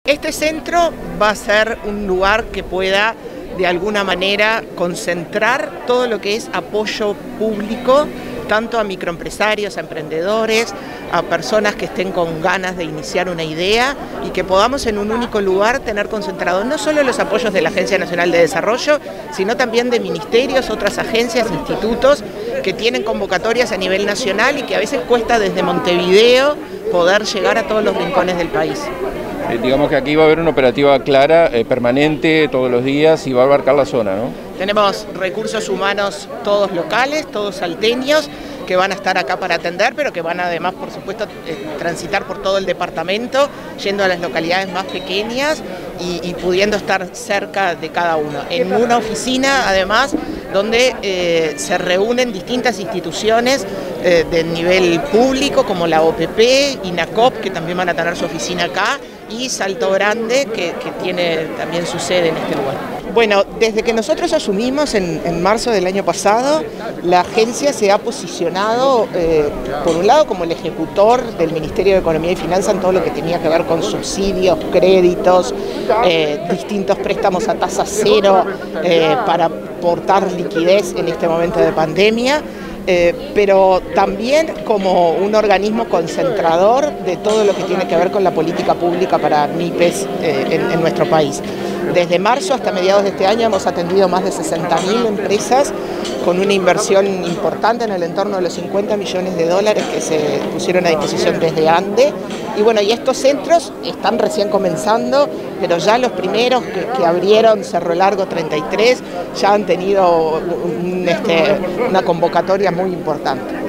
Este centro va a ser un lugar que pueda de alguna manera concentrar todo lo que es apoyo público, tanto a microempresarios, a emprendedores, a personas que estén con ganas de iniciar una idea y que podamos en un único lugar tener concentrados no solo los apoyos de la Agencia Nacional de Desarrollo, sino también de ministerios, otras agencias, institutos que tienen convocatorias a nivel nacional y que a veces cuesta desde Montevideo poder llegar a todos los rincones del país. Digamos que aquí va a haber una operativa clara, permanente, todos los días y va a abarcar la zona, ¿no? Tenemos recursos humanos todos locales, todos salteños, que van a estar acá para atender, pero que van además, por supuesto, transitar por todo el departamento, yendo a las localidades más pequeñas y pudiendo estar cerca de cada uno. En una oficina, además, donde se reúnen distintas instituciones de nivel público, como la OPP, INACOP, que también van a tener su oficina acá, y Salto Grande, que tiene también su sede en este lugar. Bueno, desde que nosotros asumimos en marzo del año pasado, la agencia se ha posicionado, por un lado, como el ejecutor del Ministerio de Economía y Finanzas en todo lo que tenía que ver con subsidios, créditos, distintos préstamos a tasa cero para aportar liquidez en este momento de pandemia. Pero también como un organismo concentrador de todo lo que tiene que ver con la política pública para MIPYMES en nuestro país. Desde marzo hasta mediados de este año hemos atendido más de 60.000 empresas con una inversión importante en el entorno de los 50 millones de dólares que se pusieron a disposición desde ANDE. Y bueno, y estos centros están recién comenzando, pero ya los primeros que abrieron, Cerro Largo 33, ya han tenido una convocatoria muy importante.